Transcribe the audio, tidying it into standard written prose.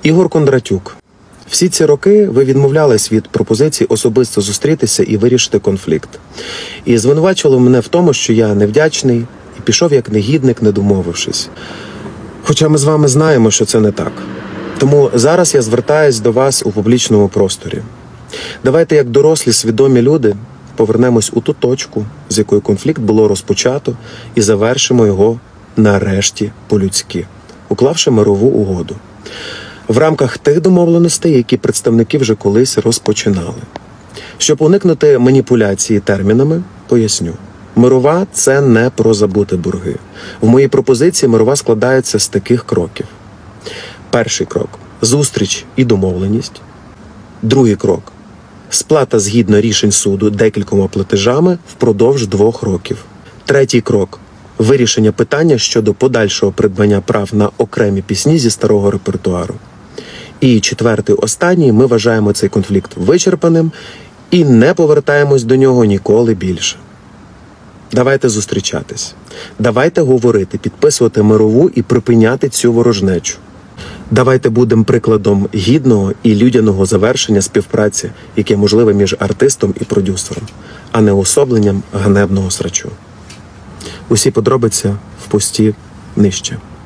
Ігор Кондратюк. Всі ці роки ви відмовлялись від пропозицій особисто зустрітися і вирішити конфлікт. І звинувачували мене в тому, що я невдячний і пішов як негідник, не домовившись. Хоча ми з вами знаємо, що це не так. Тому зараз я звертаюсь до вас у публічному просторі. Давайте, як дорослі, свідомі люди, повернемось у ту точку, з якої конфлікт було розпочато, і завершимо його нарешті по-людськи, уклавши мирову угоду. В рамках тих домовленостей, які представники вже колись розпочинали. Щоб уникнути маніпуляції термінами, поясню. Мирова – це не про забути борги. В моїй пропозиції мирова складається з таких кроків. Перший крок – зустріч і домовленість. Другий крок – сплата згідно рішень суду декількома платежами впродовж 2 років. Третій крок – вирішення питання щодо подальшого придбання прав на окремі пісні зі старого репертуару. І четвертий, останній, ми вважаємо цей конфлікт вичерпаним і не повертаємось до нього ніколи більше. Давайте зустрічатись. Давайте говорити, підписувати мирову і припиняти цю ворожнечу. Давайте будемо прикладом гідного і людяного завершення співпраці, яке можливе між артистом і продюсером, а не уособленням ганебного срачу. Усі подробиці в пості нижче.